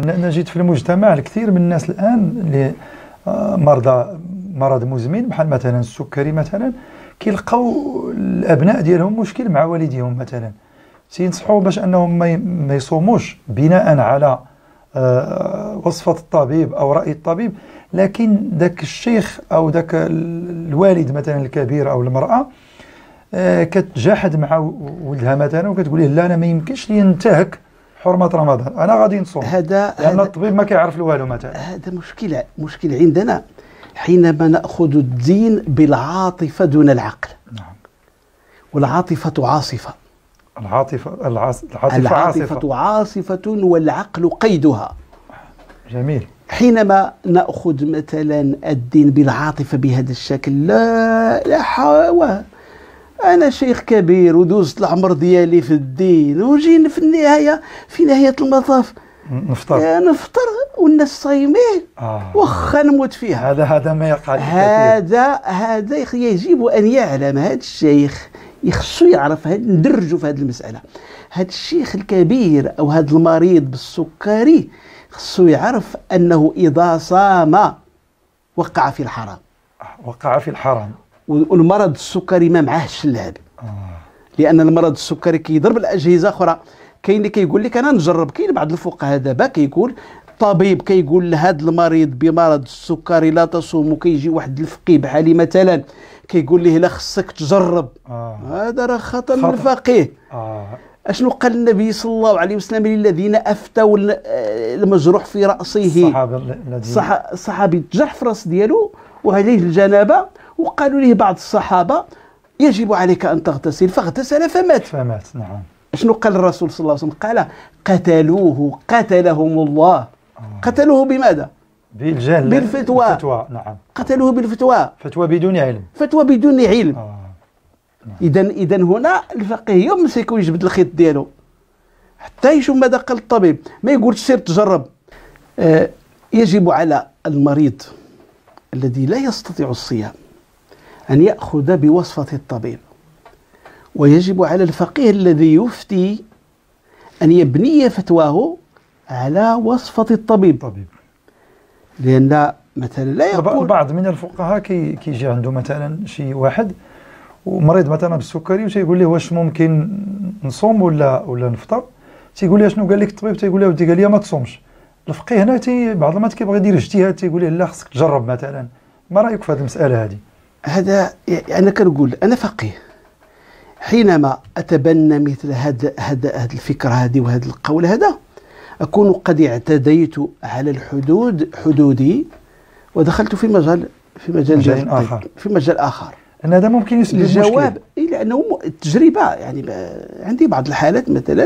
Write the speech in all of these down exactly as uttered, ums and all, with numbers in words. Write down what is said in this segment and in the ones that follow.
نجد في المجتمع الكثير من الناس الآن اللي مرضى مرض مزمن بحال مثلا السكري مثلا كيلقاو الأبناء ديالهم مشكل مع والديهم مثلا، تينصحوا باش أنهم ما يصوموش بناء على وصفة الطبيب أو رأي الطبيب، لكن ذاك الشيخ أو ذاك الوالد مثلا الكبير أو المرأة كتجاحد مع ولدها مثلا وكتقول له لا أنا ما يمكنش لي ننتهك حرمة رمضان، أنا غادي نصوم هذا لأن الطبيب ما كيعرف والو مثلا. هذا مشكل مشكل عندنا حينما نأخذ الدين بالعاطفة دون العقل. نعم. والعاطفة عاصفة. العاطفة العاطفة, العاطفة عاصفة والعقل قيدها. جميل. حينما نأخذ مثلا الدين بالعاطفة بهذا الشكل لا لا حول، أنا شيخ كبير ودوزت العمر ديالي في الدين وجينا في النهاية في نهاية المطاف نفطر نفطر والناس صايمين آه. واخا نموت فيها. هذا هذا ما يقع هذا هذا يجب أن يعلم هذا الشيخ، يخصو يعرف هاد ندرجوا في هذه المسألة. هذا الشيخ الكبير أو هذا المريض بالسكري خصو يعرف أنه إذا صام وقع في الحرام. وقع في الحرام. والمرض السكري ما معاهش اللعب. آه. لأن المرض السكري كيضرب الأجهزة أخرى. كاين اللي كيقول لك أنا نجرب، كاين بعض الفقهاء دابا كيقول طبيب كيقول لهذا المريض بمرض السكري لا تصوم، وكيجي واحد الفقيه بحالي مثلا كيقول ليه لا خصك تجرب. آه. هذا راه خطأ من الفقيه. آه. اشنو قال النبي صلى الله عليه وسلم للذين افتوا المجروح في راسه؟ الصحابه الصحابي تجرح في راس ديالو وعليه الجنابه، وقالوا له بعض الصحابه يجب عليك ان تغتسل، فاغتسل فمات. فمات. نعم. شنو قال الرسول صلى الله عليه وسلم؟ قال قتلوه قتلهم الله. آه. قتلوه بماذا؟ بالجهل. بالفتوى. بالفتوى. نعم. قتلوه بالفتوى. فتوى بدون علم. فتوى بدون علم. آه. اذا اذا هنا الفقيه يمسك ويجبد الخيط ديالو حتى يشوف ماذا قال الطبيب، ما يقولش سير تجرب. آه يجب على المريض الذي لا يستطيع الصيام ان ياخذ بوصفه الطبيب، ويجب على الفقيه الذي يفتي ان يبني فتواه على وصفه الطبيب. طبيب. لان مثلا لا يقول بعض من الفقهاء كي كيجي عنده مثلا شي واحد ومريض مثلا بالسكري وتيقول ليه واش ممكن نصوم ولا ولا نفطر، تيقول ليه شنو قال لك الطبيب؟ تيقول له ودي قال لي ما تصومش. الفقيه هنا تي بعض المرات كيبغي يدير اجتهاد، تيقول ليه لا خصك تجرب مثلا. ما رايك في هذه المساله هذه؟ هذا انا كنقول انا فقيه، حينما اتبنى مثل هذا هذا هذه الفكره هذه وهذا القول هذا اكون قد اعتديت على الحدود حدودي ودخلت في مجال في مجال, مجال اخر في مجال اخر. أن هذا ممكن يسبب مشكلة. الجواب إيه، لأنه التجربة يعني عندي بعض الحالات مثلا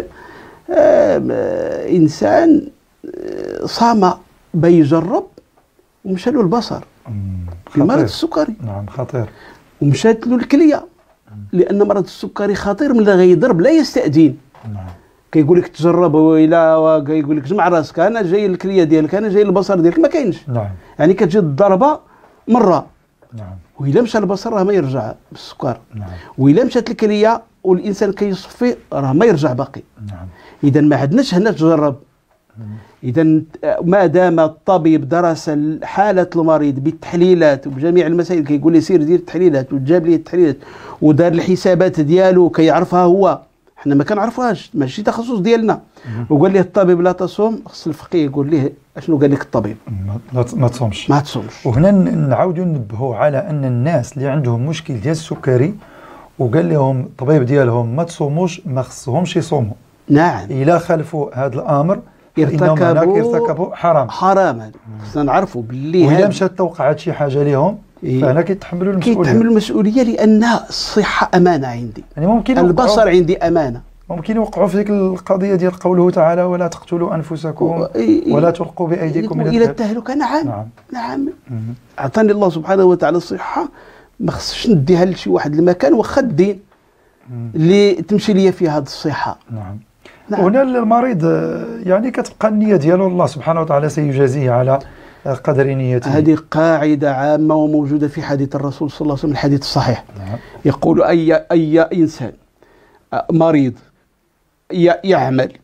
إنسان صام بيجرب ومشى له البصر بمرض السكري. نعم خطير. ومشات له الكلية لأن مرض السكري خطير، من غيضرب لا يستأذن. نعم. كيقول لك تجرب وإلا كيقول لك جمع راسك، أنا جاي الكلية ديالك، أنا جاي البصر ديالك، ما كاينش. نعم. يعني كتجي الضربة مرة. نعم. وإلا مشى البصر راه ما يرجع بالسكر. نعم. وإلا مشات الكلية والإنسان كيصفي راه ما يرجع باقي. نعم. إذا ما عندناش هنا تجرب. إذا ما دام الطبيب درس حالة المريض بالتحليلات وبجميع المسائل، كيقول لي سير دير التحليلات وجاب لي التحليلات ودار الحسابات ديالو كيعرفها هو، حنا ما كنعرفوهاش ماشي تخصص ديالنا، وقال ليه الطبيب لا تصوم، خص الفقيه يقول ليه اشنو قال لك الطبيب؟ ما تصومش. ما تصومش. وهنا نعاودوا ننبهوا على ان الناس اللي عندهم مشكل ديال السكري وقال لهم الطبيب ديالهم ما تصوموش، ما خصهمش يصوموا. نعم. الا خالفوا هذا الامر ارتكبوا يرتكبوا حرام. حرام. خصنا نعرفوا باللي وإلا مشات توقعت شي حاجه لهم فهنا كيتحملوا المسؤوليه. كيتحملوا المسؤوليه لان الصحه امانه عندي. يعني ممكن البصر عندي امانه. ممكن يوقعوا في ذيك القضيه ديال قوله تعالى ولا تقتلوا انفسكم ولا تلقوا بايديكم الى التهلكه. نعم. نعم. نعم. اعطاني الله سبحانه وتعالى الصحه، ما خصش نديها لشي واحد المكان واخا الدين اللي تمشي ليا فيه هذه الصحه. نعم. نعم. وهنا المريض يعني كتبقى النيه ديالو الله سبحانه وتعالى سيجازيه على قدر نيته. هذه قاعده عامه وموجوده في حديث الرسول صلى الله عليه وسلم، الحديث الصحيح. نعم. يقول اي اي انسان مريض يعمل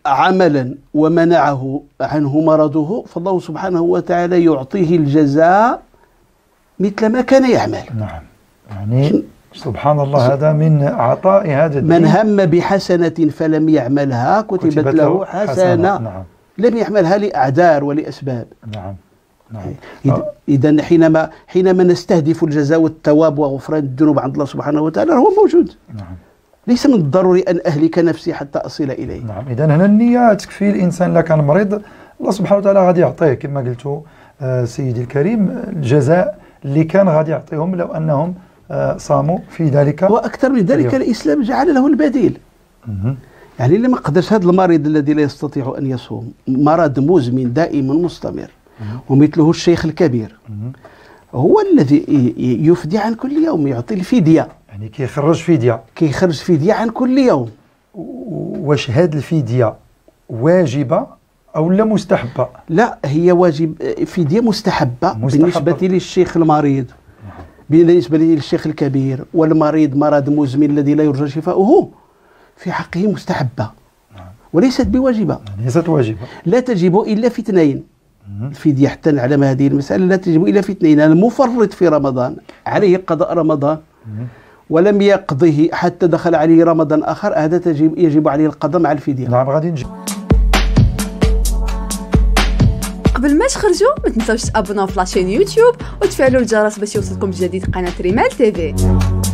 عملا ومنعه عنه مرضه فالله سبحانه وتعالى يعطيه الجزاء مثل ما كان يعمل. نعم، يعني سبحان الله، هذا من عطاء هذا الدين. من هم بحسنة فلم يعملها كتبت, كتبت له حسنة, حسنة. نعم. لم يعملها لأعذار ولأسباب. نعم نعم. إذا حينما حينما نستهدف الجزاء والثواب وغفران الذنوب عند الله سبحانه وتعالى هو موجود. نعم. ليس من الضروري أن أهلك نفسي حتى أصل إليه. نعم. إذا هنا النية تكفي الإنسان. إلا كان مريض الله سبحانه وتعالى غادي يعطيه كما قلت آه سيدي الكريم الجزاء اللي كان غادي يعطيهم لو أنهم آه صاموا في ذلك. وأكثر من ذلك اليوم. الإسلام جعل له البديل. مه. يعني اللي ما قدرش هذا المريض الذي لا يستطيع أن يصوم، مرض مزمن دائم مستمر ومثله الشيخ الكبير هو الذي يفدي عن كل يوم، يعطي الفدية، يعني كيخرج فدية كيخرج فدية عن كل يوم. واش هاد الفدية واجبة أو لا مستحبة؟ لا، هي واجب، فدية مستحبة, مستحبة بالنسبة للشيخ المريض، بالنسبة للشيخ الكبير والمريض مرض مزمن الذي لا يرجى شفاؤه في حقه مستحبة وليست بواجبة. ليست واجبة، لا تجب إلا في اثنين. الفدية حتى نعلم هذه المسألة لا تجب إلا في اثنين: المفرط في رمضان عليه قضاء رمضان ولم يقضه حتى دخل عليه رمضان آخر، هذا تجب يجب عليه القضاء مع الفدية. نعم غادي نجي. قبل ما تخرجوا ما تنساوش تابوناو في لاشين يوتيوب وتفعلوا الجرس باش يوصلكم جديد قناة ريمال تيفي.